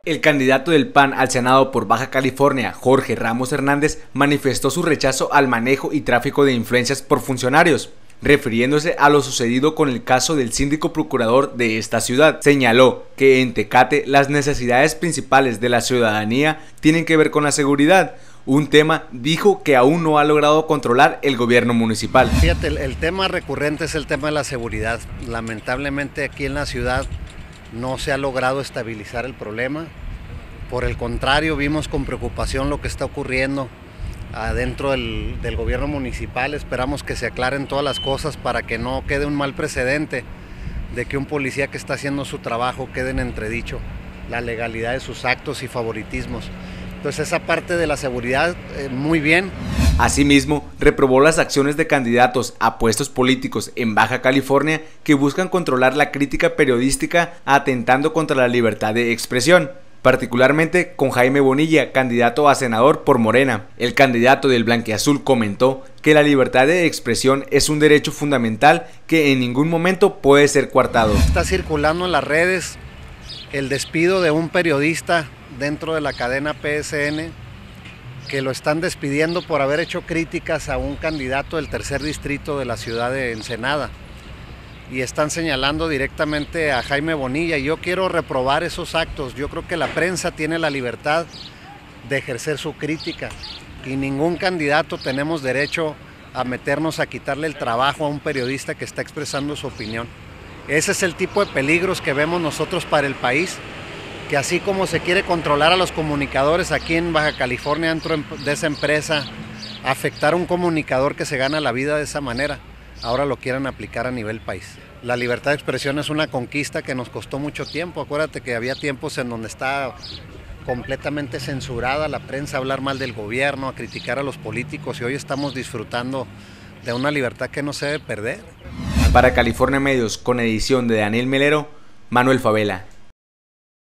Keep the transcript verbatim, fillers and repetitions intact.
El candidato del P A N al Senado por Baja California, Jorge Ramos Hernández, manifestó su rechazo al manejo y tráfico de influencias por funcionarios. Refiriéndose a lo sucedido con el caso del síndico procurador de esta ciudad, señaló que en Tecate las necesidades principales de la ciudadanía tienen que ver con la seguridad, un tema, dijo, que aún no ha logrado controlar el gobierno municipal. Fíjate, el, el tema recurrente es el tema de la seguridad. Lamentablemente aquí en la ciudad no se ha logrado estabilizar el problema. Por el contrario, vimos con preocupación lo que está ocurriendo adentro del, del gobierno municipal. Esperamos que se aclaren todas las cosas para que no quede un mal precedente de que un policía que está haciendo su trabajo quede en entredicho la legalidad de sus actos y favoritismos. Entonces esa parte de la seguridad, eh, muy bien. Asimismo, reprobó las acciones de candidatos a puestos políticos en Baja California que buscan controlar la crítica periodística atentando contra la libertad de expresión, particularmente con Jaime Bonilla, candidato a senador por Morena. El candidato del Blanquiazul comentó que la libertad de expresión es un derecho fundamental que en ningún momento puede ser coartado. Está circulando en las redes el despido de un periodista dentro de la cadena P S N, que lo están despidiendo por haber hecho críticas a un candidato del tercer distrito de la ciudad de Ensenada, y están señalando directamente a Jaime Bonilla. Yo quiero reprobar esos actos. Yo creo que la prensa tiene la libertad de ejercer su crítica y ningún candidato tenemos derecho a meternos a quitarle el trabajo a un periodista que está expresando su opinión. Ese es el tipo de peligros que vemos nosotros para el país, que así como se quiere controlar a los comunicadores aquí en Baja California dentro de esa empresa, afectar a un comunicador que se gana la vida de esa manera, ahora lo quieran aplicar a nivel país. La libertad de expresión es una conquista que nos costó mucho tiempo. Acuérdate que había tiempos en donde está completamente censurada la prensa a hablar mal del gobierno, a criticar a los políticos, y hoy estamos disfrutando de una libertad que no se debe perder. Para California Medios, con edición de Daniel Melero, Manuel Favela.